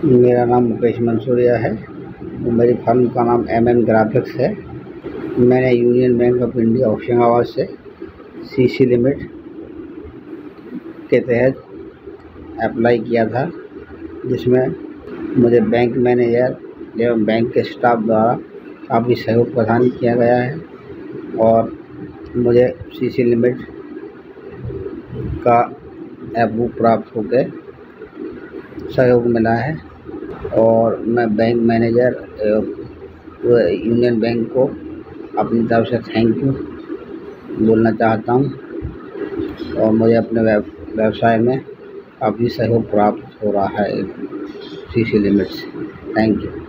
मेरा नाम मुकेश मंसूरिया है। मेरी फर्म का नाम MM ग्राफिक्स है। मैंने Union Bank of India Hoshangabad से CC लिमिट के तहत अप्लाई किया था, जिसमें मुझे बैंक मैनेजर एवं बैंक के स्टाफ द्वारा काफ़ी सहयोग प्रदान किया गया है और मुझे CC लिमिट का अप्रूव प्राप्त होकर सहयोग मिला है और मैं बैंक मैनेजर एवं यूनियन बैंक को अपनी तरफ से थैंक यू बोलना चाहता हूं और मुझे अपने व्यवसाय में काफ़ी सहयोग प्राप्त हो रहा है CC लिमिट से। Thank you.